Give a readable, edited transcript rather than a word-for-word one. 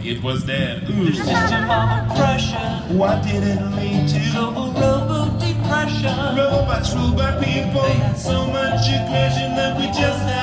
it was that The system of oppression. What did it lead to? Global robo depression. Robots ruled by people. They had so much aggression that we just had